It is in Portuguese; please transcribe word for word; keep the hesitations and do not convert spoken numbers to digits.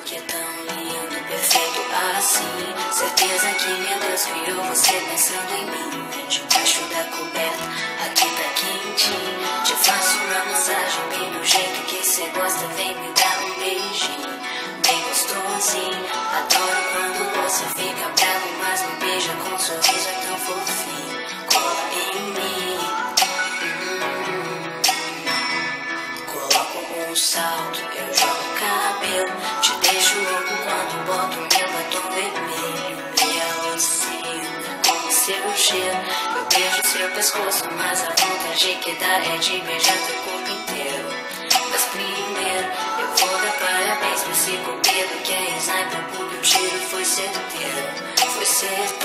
que é tão lindo, perfeito assim. Certeza que meu Deus criou você pensando em mim. Debaixo da coberta, aqui tá quentinho. Te faço uma massagem bem do jeito que cê gosta. Vem me dar um beijinho, bem gostosinho. Adoro quando você fica bravo, mas me beija com um sorriso é tão fofinho. Cola em mim, hum. Coloco um salto, eu jogo o cabelo. Te deixo louco quando boto meu batom vermelho. Me alucina com o seu cheiro. Eu beijo seu pescoço, mas a vontade que dá é de beijar teu corpo inteiro. Mas primeiro eu vou dar parabéns pra esse copeiro que é sniper, porque o tiro foi certeiro. Foi certeiro.